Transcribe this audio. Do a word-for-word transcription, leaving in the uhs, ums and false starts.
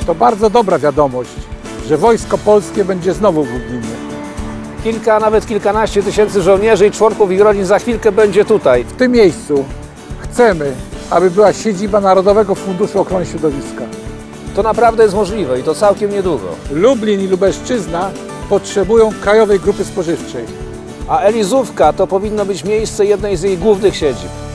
To bardzo dobra wiadomość, że Wojsko Polskie będzie znowu w Lublinie. Kilka, nawet kilkanaście tysięcy żołnierzy i członków ich rodzin za chwilkę będzie tutaj. W tym miejscu chcemy, aby była siedziba Narodowego Funduszu Ochrony Środowiska. To naprawdę jest możliwe i to całkiem niedługo. Lublin i Lubelszczyzna potrzebują krajowej grupy spożywczej. A Elizówka to powinno być miejsce jednej z jej głównych siedzib.